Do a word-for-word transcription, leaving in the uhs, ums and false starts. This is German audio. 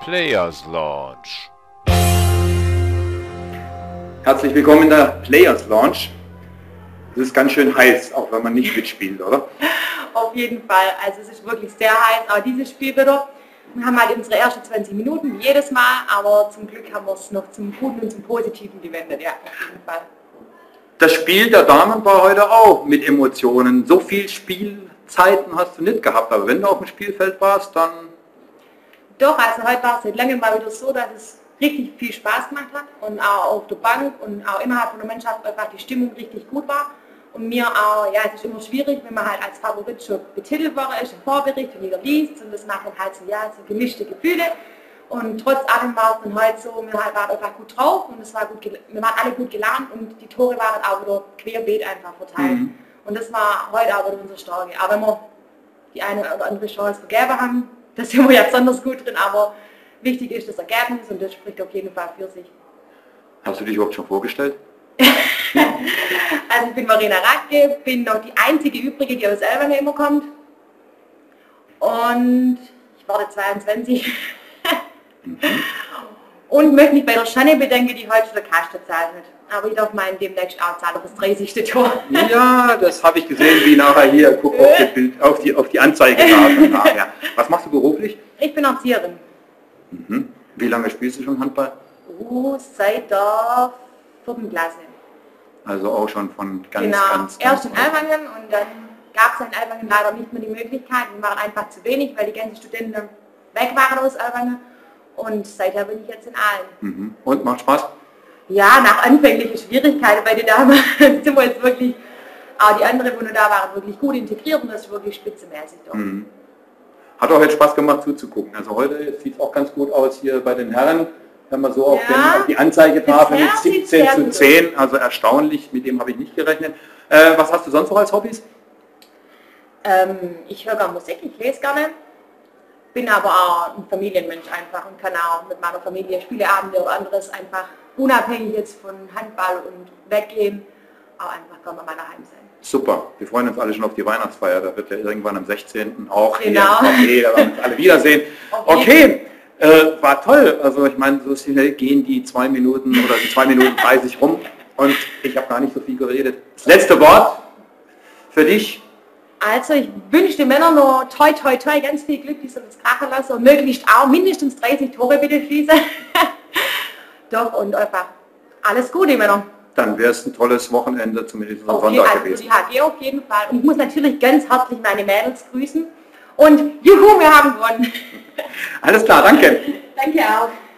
Players Launch. Herzlich willkommen in der Players Launch. Es ist ganz schön heiß, auch wenn man nicht mitspielt, oder? Auf jeden Fall. Also es ist wirklich sehr heiß, aber dieses Spiel wieder. Wir haben halt unsere ersten zwanzig Minuten, wie jedes Mal, aber zum Glück haben wir es noch zum Guten und zum Positiven gewendet, ja, auf jeden Fall. Das Spiel der Damen war heute auch mit Emotionen. So viel Spielzeiten hast du nicht gehabt, aber wenn du auf dem Spielfeld warst, dann... Doch, also heute war es seit langem mal wieder so, dass es richtig viel Spaß gemacht hat und auch auf der Bank und auch innerhalb von der Mannschaft einfach die Stimmung richtig gut war. Und mir auch, ja, es ist immer schwierig, wenn man halt als Favorit schon betitelt worden ist, im Vorbericht und jeder liest und das macht dann halt so, ja, so gemischte Gefühle. Und trotz allem war es dann heute so, wir waren einfach gut drauf und es war gut, wir waren alle gut gelaunt und die Tore waren auch wieder querbeet einfach verteilt. Mhm. Und das war heute auch wieder unsere Stärke. Auch wenn wir die eine oder andere Chance vergeben haben, da sind wir ja besonders gut drin, aber wichtig ist das Ergebnis und das spricht auf jeden Fall für sich. Hast du dich überhaupt schon vorgestellt? Also ich bin Marina Radke, bin noch die einzige übrige, die aus Ellwangen immer kommt. Und ich werde zweiundzwanzig. Mhm. Und möchte mich bei der Schanne bedanken, die heute schon der Kasten zahlt hat. Aber ich darf meinen demnächst auch zahlen auf das dreißigste Tor. Ja, das habe ich gesehen, wie nachher hier, guck auf, das Bild, auf, die, auf die Anzeige nachher. Was machst du beruflich? Ich bin Erzieherin. Mhm. Wie lange spielst du schon Handball? Oh, seit der vierten Klasse. Also auch schon von ganz, genau. ganz, ganz... Erst in Ellwangen und dann gab es in Ellwangen leider nicht mehr die Möglichkeit. Wir waren einfach zu wenig, weil die ganzen Studenten weg waren aus Ellwangen. Und seither bin ich jetzt in Aalen. Mhm. Und, macht Spaß? Ja, nach anfänglichen Schwierigkeiten bei den Damen sind wir jetzt wirklich, auch die anderen, die noch da waren, wirklich gut integriert und das ist wirklich spitzenmäßig dort. Mhm. Hat auch jetzt Spaß gemacht zuzugucken. Also heute sieht es auch ganz gut aus hier bei den Herren. Wenn man so auf, ja, den, auf die Anzeigetafel mit siebzehn zu zehn, also erstaunlich, mit dem habe ich nicht gerechnet. Äh, was hast du sonst noch als Hobbys? Ähm, ich höre gerne Musik, ich lese gerne, bin aber auch ein Familienmensch einfach und kann auch mit meiner Familie Spieleabende oder anderes einfach unabhängig jetzt von Handball und weggehen, auch einfach gerne mal daheim sein. Super, wir freuen uns alle schon auf die Weihnachtsfeier, da wird ja irgendwann am sechzehnten auch genau. hier, okay, da werden wir uns alle wiedersehen. Okay. Äh, war toll, also ich meine, so schnell gehen die zwei Minuten oder die zwei Minuten dreißig rum und ich habe gar nicht so viel geredet. Das letzte Wort für dich? Also ich wünsche den Männern noch toi toi toi ganz viel Glück, die sollen es krachen lassen und möglichst auch mindestens dreißig Tore bitte schießen. Doch und einfach alles Gute, Männer. Dann wäre es ein tolles Wochenende, zumindest am okay, Sonntag also gewesen. Die H G auf jeden Fall und ich muss natürlich ganz herzlich meine Mädels grüßen und juhu, wir haben gewonnen. Alles klar, danke. Danke auch.